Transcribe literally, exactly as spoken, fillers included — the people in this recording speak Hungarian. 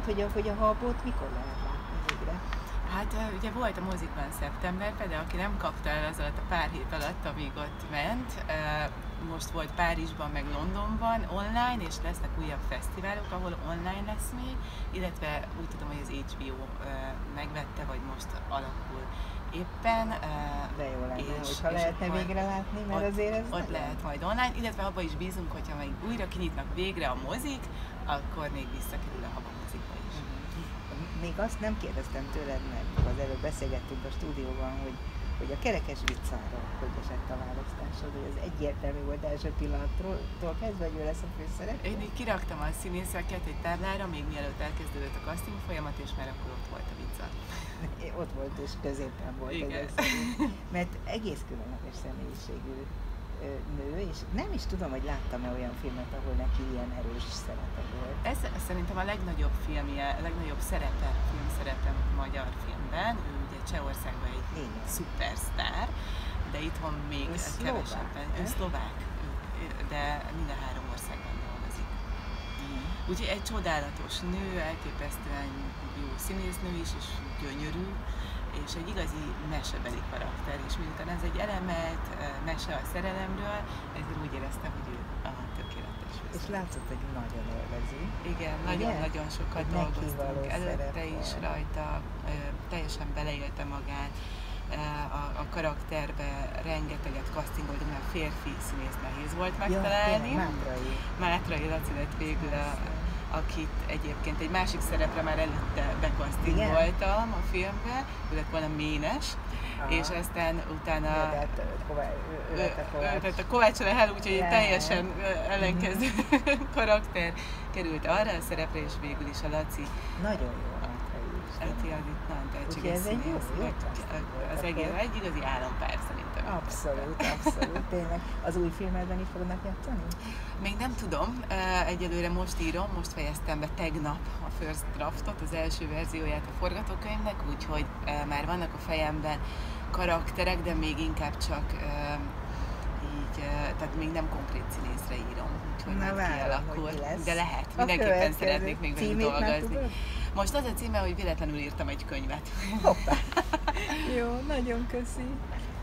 hogy a, hogy a Habot mikor lehet látni végre? Hát ugye volt a mozikban szeptemberben, de aki nem kapta el az alatt a pár hét alatt, amíg ott ment, most volt Párizsban, meg Londonban online, és lesznek újabb fesztiválok, ahol online lesz még, illetve úgy tudom, hogy az há bé o megvette, vagy most alakul éppen. De jó lenne, és, hogyha és lehetne végre látni, mert ott, azért ez ott nem lehet majd online, illetve abban is bízunk, hogyha még újra kinyitnak végre a mozik, akkor még visszakerül a Haba mozikba is. Még azt nem kérdeztem tőled meg, az előbb beszélgettünk a stúdióban, hogy, hogy a Kerekes Vicára hogy esett a választásod, hogy ez egyértelmű volt első pillanattól kezdve, hogy ő lesz a főszerep? Én így kiraktam a színészeket egy táblára, még mielőtt elkezdődött a casting folyamat, és már akkor ott volt a Vica. Ott volt, és középen volt. Igen. Mert egész különleges személyiségű nő, és nem is tudom, hogy láttam-e olyan filmet, ahol neki ilyen erős szerepe volt. Ez szerintem a legnagyobb filmje, a legnagyobb szerepe, filmszerepe magyar filmben. Ő ugye Csehországban egy Igen. szupersztár, de itthon még ő kevesebben. Ő szlovák, de mind a három országban dolgozik. Mm. Úgyhogy egy csodálatos nő, elképesztően jó színésznő is, és gyönyörű, és egy igazi mesebeli karakter, és miután ez egy elemelt mese a szerelemről, ezért úgy éreztem, hogy ő a tökéletes főszereplő. És látszott, hogy nagyon élvezi. Igen, nagyon-nagyon sokat hogy dolgoztunk előtte is rajta, teljesen beleélte magát a, a karakterbe, rengeteget castingoltunk, mert férfi színész nehéz volt megtalálni. Ja, Mátrai. Mátrai Laci lett végül a akit egyébként egy másik szerepre már előtte bekasztingoltam a filmbe, ő lett volna Ménes, aha. és aztán utána ő lett a Kovács. Tehát a Kovács Lehel, úgyhogy egy teljesen ellenkező karakter került arra a szerepre, és végül is a Laci. Nagyon jó a Mátrai is. Laci az itt nagyon tehetséges színész. Az egész egy igazi állampár szerintem. Abszolút, abszolút, tényleg. Az új filmedben is fognak játszani? Még nem tudom, egyelőre most írom, most fejeztem be tegnap a first draftot, az első verzióját a forgatókönyvnek, úgyhogy már vannak a fejemben karakterek, de még inkább csak így, tehát még nem konkrét színészre írom, úgyhogy Na, már várom, kialakul, lesz. de lehet, mindenképpen szeretnék még velük dolgozni. Most az a címe, hogy véletlenül írtam egy könyvet. Hoppá! Jó, nagyon köszi!